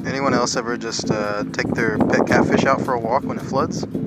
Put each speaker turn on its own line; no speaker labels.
Anyone else ever just take their pet catfish out for a walk when it floods?